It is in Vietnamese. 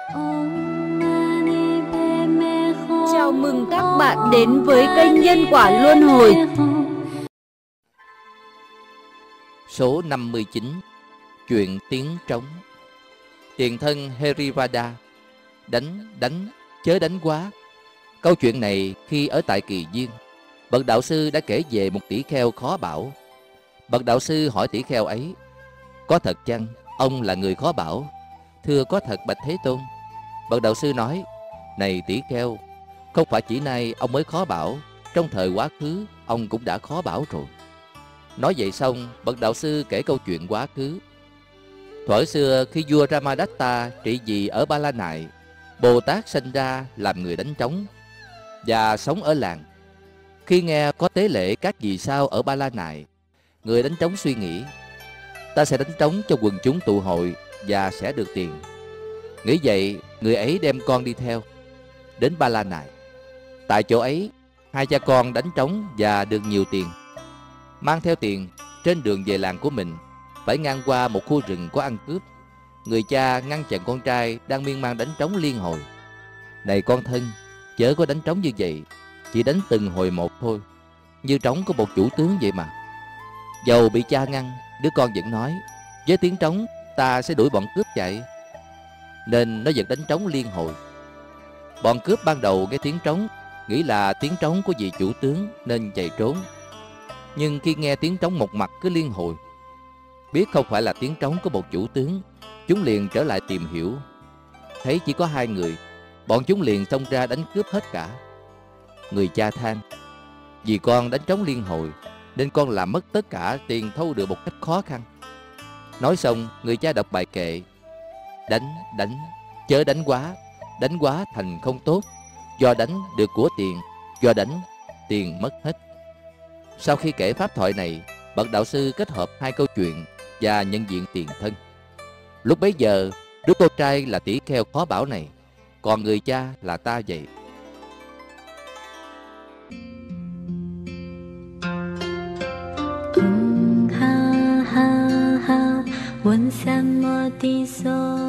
Chào mừng các bạn đến với kênh Nhân Quả Luân Hồi. Số 59. Chuyện tiếng trống. Tiền thân Herivada. Đánh, chớ đánh quá. Câu chuyện này khi ở tại Kỳ Viên, bậc đạo sư đã kể về một tỷ kheo khó bảo. Bậc đạo sư hỏi tỷ kheo ấy: có thật chăng ông là người khó bảo? Thưa có thật bạch Thế Tôn. Bậc đạo sư nói: này tỷ kheo, không phải chỉ nay ông mới khó bảo, trong thời quá khứ ông cũng đã khó bảo rồi. Nói vậy xong, bậc đạo sư kể câu chuyện quá khứ. Thuở xưa khi vua Ramadatta trị vì ở Ba La Nại, Bồ Tát sinh ra làm người đánh trống và sống ở làng. Khi nghe có tế lễ các vì sao ở Ba La Nại, người đánh trống suy nghĩ: ta sẽ đánh trống cho quần chúng tụ hội và sẽ được tiền. Nghĩ vậy, người ấy đem con đi theo đến Ba La Nại. Tại chỗ ấy, hai cha con đánh trống và được nhiều tiền. Mang theo tiền, trên đường về làng của mình, phải ngang qua một khu rừng có ăn cướp. Người cha ngăn chặn con trai đang miên man đánh trống liên hồi: này con thân, chớ có đánh trống như vậy, chỉ đánh từng hồi một thôi, như trống của một chủ tướng vậy mà. Dầu bị cha ngăn, đứa con vẫn nói: với tiếng trống ta sẽ đuổi bọn cướp chạy. Nên nó vẫn đánh trống liên hồi. Bọn cướp ban đầu nghe tiếng trống, nghĩ là tiếng trống của vị chủ tướng nên chạy trốn. Nhưng khi nghe tiếng trống một mặt cứ liên hồi, biết không phải là tiếng trống của một chủ tướng, chúng liền trở lại tìm hiểu. Thấy chỉ có hai người, bọn chúng liền xông ra đánh cướp hết cả. Người cha than: vì con đánh trống liên hồi nên con làm mất tất cả tiền thâu được một cách khó khăn. Nói xong, người cha đọc bài kệ: đánh, chớ đánh quá thành không tốt, do đánh được của tiền, do đánh tiền mất hết. Sau khi kể pháp thoại này, bậc đạo sư kết hợp hai câu chuyện và nhận diện tiền thân. Lúc bấy giờ, đứa con trai là tỷ kheo khó bảo này, còn người cha là ta vậy. ha ha ha, 问三摩地所